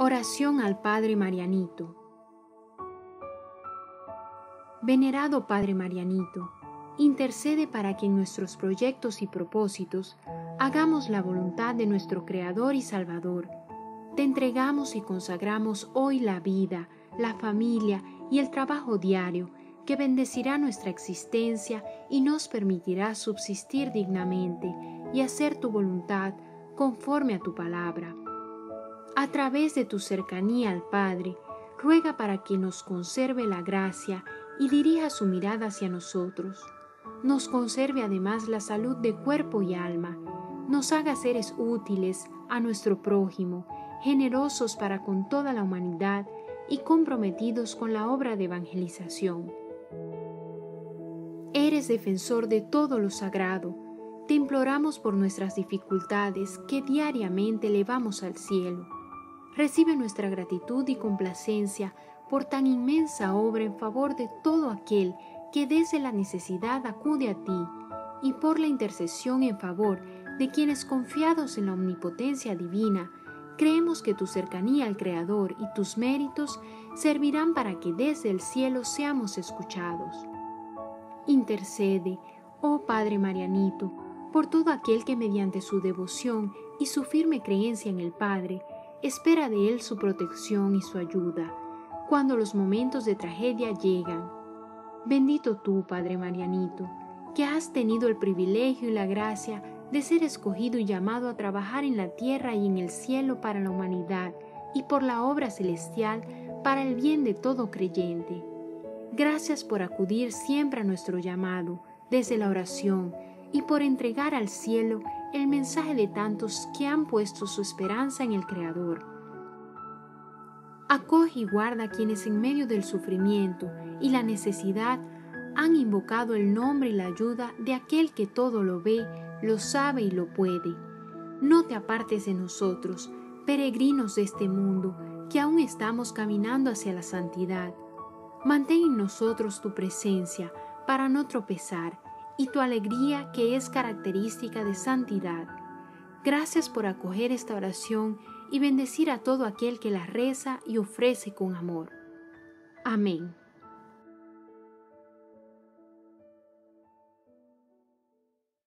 Oración al Padre Marianito. Venerado Padre Marianito, intercede para que en nuestros proyectos y propósitos hagamos la voluntad de nuestro Creador y Salvador. Te entregamos y consagramos hoy la vida, la familia y el trabajo diario que bendecirá nuestra existencia y nos permitirá subsistir dignamente y hacer tu voluntad conforme a tu palabra. A través de tu cercanía al Padre, ruega para que nos conserve la gracia y dirija su mirada hacia nosotros. Nos conserve además la salud de cuerpo y alma, nos haga seres útiles a nuestro prójimo, generosos para con toda la humanidad y comprometidos con la obra de evangelización. Eres defensor de todo lo sagrado. Te imploramos por nuestras dificultades que diariamente elevamos al cielo. Recibe nuestra gratitud y complacencia por tan inmensa obra en favor de todo aquel que desde la necesidad acude a ti y por la intercesión en favor de quienes confiados en la omnipotencia divina, creemos que tu cercanía al Creador y tus méritos servirán para que desde el cielo seamos escuchados. Intercede, oh Padre Marianito, por todo aquel que mediante su devoción y su firme creencia en el Padre, espera de Él su protección y su ayuda, cuando los momentos de tragedia llegan. Bendito tú, Padre Marianito, que has tenido el privilegio y la gracia de ser escogido y llamado a trabajar en la tierra y en el cielo para la humanidad y por la obra celestial para el bien de todo creyente. Gracias por acudir siempre a nuestro llamado desde la oración y por entregar al cielo el mensaje de tantos que han puesto su esperanza en el Creador. Acoge y guarda a quienes en medio del sufrimiento y la necesidad han invocado el nombre y la ayuda de aquel que todo lo ve, lo sabe y lo puede. No te apartes de nosotros, peregrinos de este mundo, que aún estamos caminando hacia la santidad. Mantén en nosotros tu presencia para no tropezar y tu alegría que es característica de santidad. Gracias por acoger esta oración y bendecir a todo aquel que la reza y ofrece con amor. Amén.